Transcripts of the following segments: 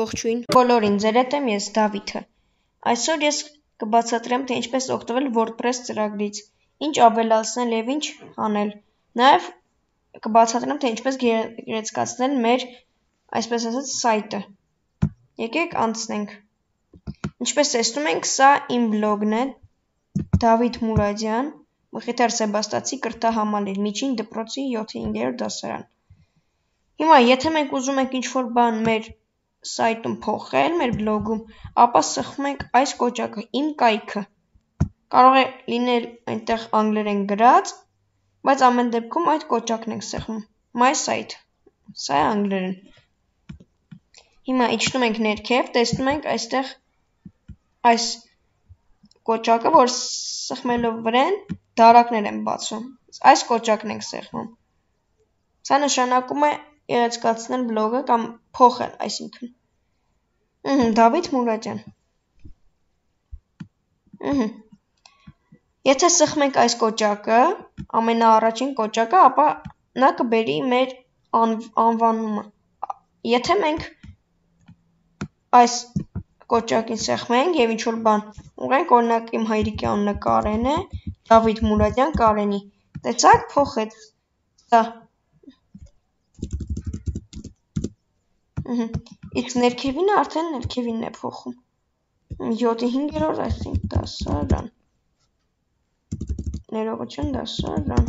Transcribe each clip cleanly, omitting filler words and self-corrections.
Ողջույն։ Բոլորին ձեր հետ եմ ես Դավիթը։ Այսօր ես կբացատրեմ, թե ինչպես օգտվել WordPress ծրագրից, ինչ ավելացնել եւ ինչ անել։ Նաեւ կբացատրեմ, թե ինչպես գեղեցկացնել մեր, այսպես ասած, սայթը։ Եկեք անցնենք։ Ինչպես տեսնում ենք, սա իմ բլոգն է, Դավիթ Մուրադյան, Մխիթար Սեբաստացի կրթահամալիր, Միջին դպրոցի 7-րդ դասարան։ Հիմա, եթե մենք ուզում ենք ինչ-որ բան մեր սայթում փոխել, մեր բլոգում, ապա սեղմում ենք այս կոճակը, իմ կայքը։ Կարող է լինել այնտեղ անգլերեն գրած, բայց ամեն դեպքում այդ կոճակն ենք սեղմում։ My site, սա է անգլերեն։ Հիմա իջնում ենք ներքև, տեսնում ենք այստեղ այս կոճակը, որ սեղմելով վրան, դարակներ են բացում։ Այս կոճակն ենք սեղմում։ Սա նշանակում է գեղեցկացնել բլոգը կամ փոխել, այսինքն։ Դավիթ Մուրադյան։ Եթե սեղմենք այս կոճակը, ամենաառաջին կոճակը, ապա նա կբերի մեր անվանումը։ Եթե մենք այս կոճակին սեղմենք եւ ինչ-որ բան ուղենք, օրինակ իմ հայրիկի անունը Կարեն է, Դավիթ Մուրադյան Կարենի։ Տեսա՞ք, փոխեց սա։ Իսկ ներքևինը արդեն ներքևինն է փոխում։ 7-5-րդ, այսինքն դասարան։ Ներողություն, դասարան։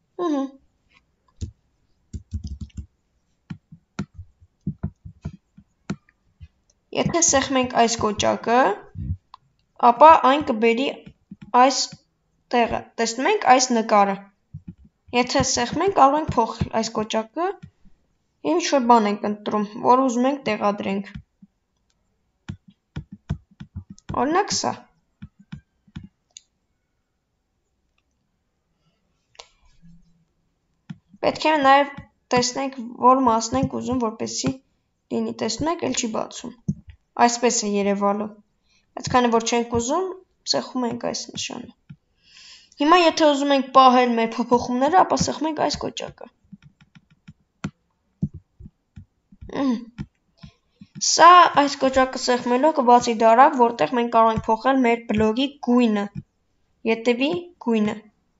Եթե սեղմենք այս կոճակը, ապա այն կբերի այս տեղը։ Տեսնում եք այս նկարը։ Եթե սեղմենք, կարող ենք փոխել այս կոճակը եւ ինչ-որ բան ենք ընտրում, որ ուզում ենք տեղադրենք։ Օրինակ սա։ Պետք է նաեւ տեսնենք, որ մասն ենք ուզում, որպեսզի լինի։ Տեսնում եք, էլ չի բացում։ Այսպես է երևալու։ Բայց քանի որ չենք ուզում, սեղմում ենք այս նշանը։ Հիմա եթե ուզում ենք պահել մեր փոփոխումները, ապա սեղմենք այս կոճակը։ Սա այս կոճակը սեղմելով կբացի դարակ, որտեղ մենք կարող ենք փոխել մեր բլոգի գույնը։ Ետևի գույնը։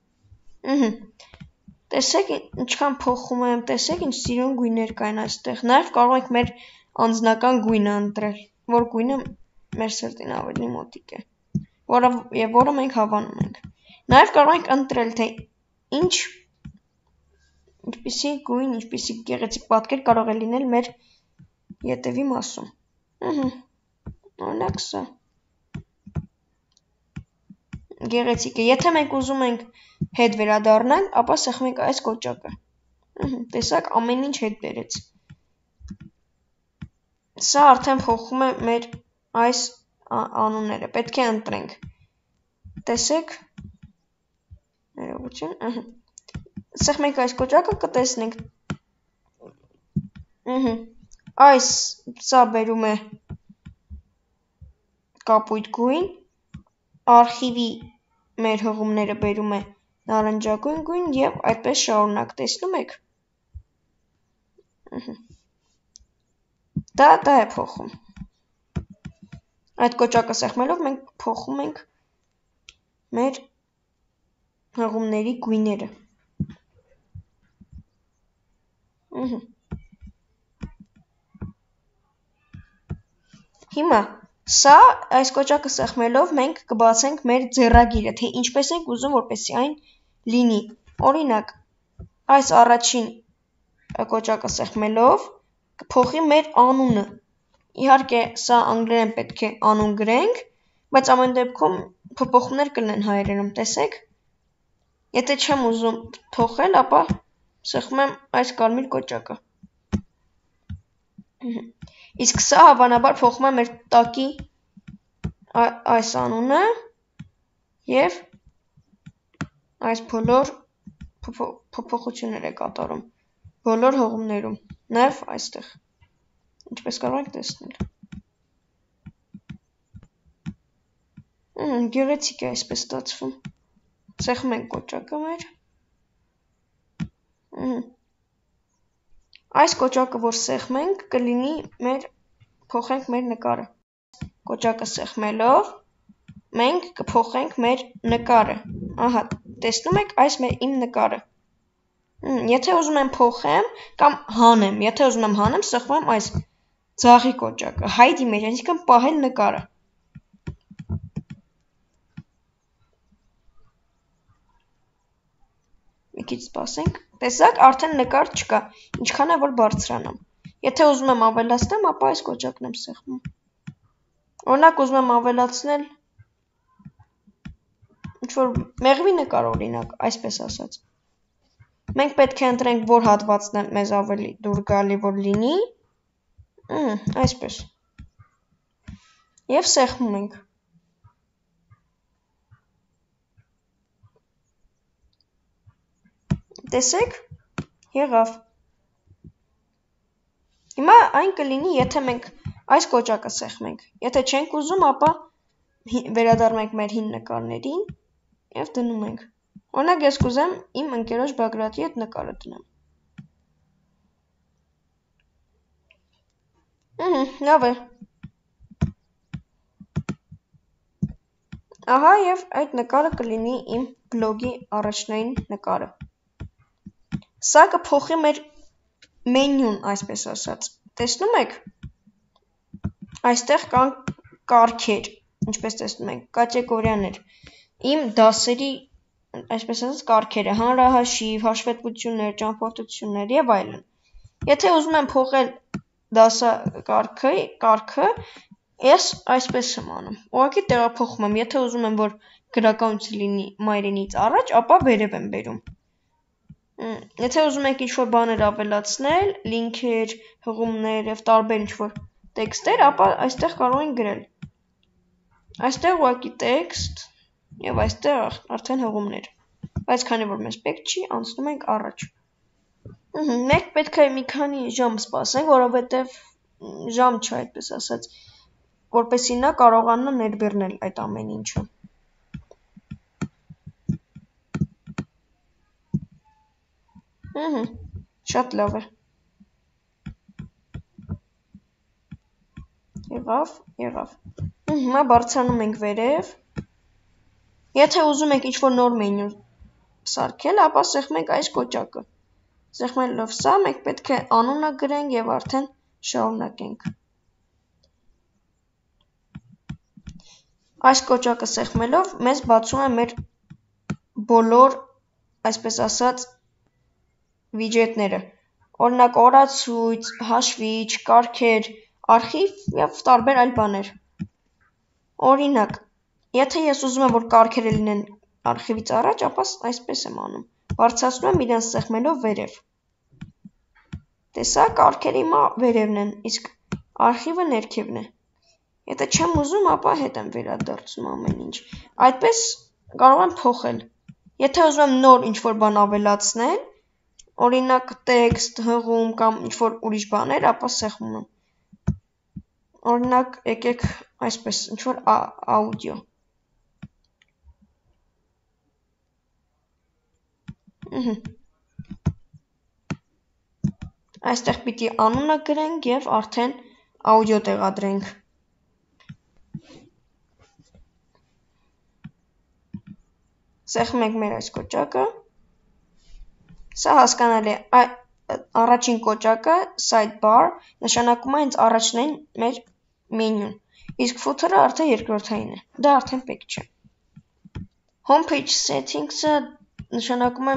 Տեսեք ինչքան փոխում եմ, տեսեք ինչ սիրուն գույներ կային այստեղ։ Նաև կարող ենք մեր անձնական գույնը ընտրել, որ գույնը մեր սրտին ավելի մոտիկ է, որը մենք հավանում ենք։ Նաև կարող ենք ընտրել, թե ինչպիսի գույն, ինչպիսի գեղեցիկ պատկեր կարող է լինել մեր ետևի մասում։ Օրինակ սա։ Գեղեցիկ է։ Եթե մենք ուզում ենք հետ վերադառնանք, ապա սեղմենք այս կոճակը։ Տեսակ ամեն ինչ հետ բերեց։ Սա արդեն փոխում է մեր այս անունները։ Պետք է ընտրենք։ Տեսեք։ Ներողություն, սեղմենք այս կոճակը, կտեսնենք։ Սա բերում է կապույտ գույն, արխիվի մեր հղումները բերում է նարնջագույն գույն եւ այդպես շարունակ, տեսնում եք։ Դա է փոխում։ Այդ կոճակը սեղմելով մենք փոխում ենք մեր հղումների գույները։ Հիմա սա այս կոճակը սեղմելով մենք կբացենք մեր ձեռագիրը, թե ինչպես ենք ուզում, որպեսզի այն լինի։ Օրինակ, այս առաջին կոճակը սեղմելով կփոխի մեր անունը։ Իհարկե, սա անգլերեն պետք է անուն գրենք, բայց ամեն դեպքում փոփոխումներ կլինեն հայերենում, տեսեք։ Եթե չեմ ուզում փոխել, ապա սեղմում եմ այս կարմիր կոճակը։ Իսկ սա հավանաբար փոխում է մեր տակի այս անունը եւ այս բոլոր փոփոխություններ է կատարում բոլոր հղումներում, նաեւ այստեղ, ինչպես կարող եք տեսնել։ Գեղեցիկ է այսպես ստացվում։ Սեղմում ենք կոճակը մեր։ Այս կոճակը, որ սեղմենք, կլինի մեր կփոխենք մեր նկարը։ Կոճակը սեղմելով մենք կփոխենք մեր նկարը։ Ահա, տեսնում եք, այս իմ նկարը։ Եթե ուզում եմ փոխեմ կամ հանեմ, եթե ուզում եմ հանեմ, սեղմեմ այս ձախի կոճակը, hide image, այսինքն պահել նկարը։ Մի քիչ սպասենք։ Տեսակ, արդեն նկար չկա, ինչքան է որ բարձրանամ։ Եթե ուզում եմ ավելացնեմ, ապա այս կոճակն եմ սեղմում։ Օրինակ ուզում եմ ավելացնել ինչ-որ մեղվի նկար, օրինակ, այսպես ասած։ Մենք պետք է ընտրենք, որ հատվածն է մեզ ավելի դուր գալի, որ լինի, այսպես։ Եվ սեղմում ենք։ Տեսեք, եղավ։ Հիմա այն կլինի, եթե մենք այս կոճակը սեղմենք։ Եթե չենք ուզում, ապա վերադառնանք մեր հին նկարներին և դնում ենք։ Օրինակ ես կուզեմ իմ ընկերոջ Բագրատի հետ նկարը դնեմ։ Լավ է։ Ահա և այդ նկարը կլինի իմ բլոգի առաջնային նկարը։ Սա կփոխի մեր մենյուն, այսպես ասած։ Տեսնում եք, այստեղ կան կարգեր, ինչպես տեսնում եք, կատեգորիաներ, իմ դասերի, այսպես ասած, կարգերը, հանրահաշիվ, հաշվետվություններ, ճամփորդություններ և այլն։ Եթե ուզում եմ փոխել դասակարգը, ես այսպես եմ անում։ Ուղղակի տեղափոխում եմ, եթե ուզում եմ, որ գրականություն լինի մայրենից առաջ, ապա վերև եմ բերում։ Եթե ուզում եք ինչ-որ բաներ ավելացնել, լինքեր, հղումներ և տարբեր ինչ-որ տեքստեր, ապա այստեղ կարող ենք գրել։ Այստեղ ուղղակի տեքստ և այստեղ արդեն հղումներ։ Բայց քանի որ մեզ պետք չի, անցնում ենք առաջ։ Մենք պետք է մի քանի ժամ սպասենք, որովհետև ժամ չէ, այդպես ասած, որպեսզի նա կարողանա ներբեռնել այդ ամեն ինչը։ Շատ լավ է։ Եղավ։ Հիմա բարձրանում ենք վերև։ Եթե ուզում եք ինչ-որ նոր մենյու սարքել, ապա սեղմենք այս կոճակը։ Սեղմելով սա, մենք պետք է անունը գրենք և արդեն շարունակենք։ Այս կոճակը սեղմելով մեզ բացում է մեր բոլոր, այսպես ասած, վիջետները, օրինակ օրացույց, հաշվիչ, կարգեր, արխիվ և տարբեր այլ բաներ։ Օրինակ, եթե ես ուզում եմ, որ կարգերը լինեն արխիվից առաջ, ապա այսպես եմ անում, բարձրացնում եմ իրենց սեղմելով վերև։ Տեսա, կարգերը հիմա վերևն են, իսկ արխիվը ներքևն է։ Եթե չեմ ուզում, ապա հետ եմ վերադարձնում ամեն ինչ։ Այդպես կարող եմ փոխել։ Եթե ուզում եմ նոր ինչ-որ բան ավելացնել, օրինակ տեքստ, հղում կամ ինչ-որ ուրիշ բաներ, ապա սեղմում եմ։ Օրինակ, եկեք այսպես, ինչ-որ աուդիո։ Այստեղ պիտի անունը գրենք և արդեն աուդիո տեղադրենք։ Սեղմենք մեր այս կոճակը։ Սա հասկանալի է, առաջին կոճակը, sidebar, նշանակում է հենց առաջնային մեր մենյուն, իսկ footer-ը արդեն երկրորդային է, դա արդեն պետք չէ։ Homepage settings-ը նշանակում է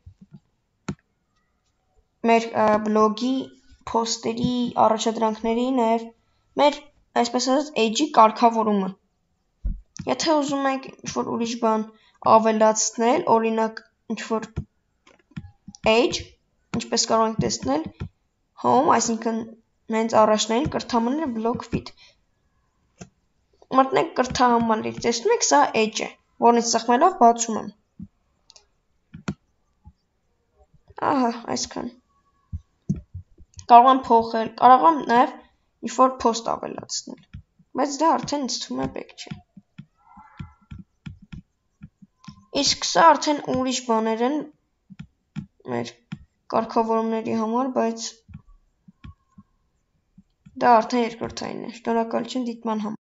մեր բլոգի, post-երի, առաջադրանքների, նաև մեր, այսպես ասած, edge-ի կարգավորումը։ Եթե ուզում եք ինչ-որ ուրիշ բան ավելացնել, օրինակ ինչ-որ edge, ինչպես կարող ենք տեսնել, home, այսինքն հենց առաջնային կրթահամարները blog feed։ Մտնենք կրթահամարից, տեսնում եք, սա edge է, որից սեղմելով բացում եմ։ Ահա, այսքան։ Կարող եմ փոխել, կարող եմ նաև ինչ-որ post ավելացնել, բայց դա արդեն ինձ թվում է պետք չէ։ Իսկ սա արդեն ուրիշ բաներ են մեր կարգավորումների համար, բայց Դա արդեն երկրորդային է։ Շնորհակալություն դիտման համար։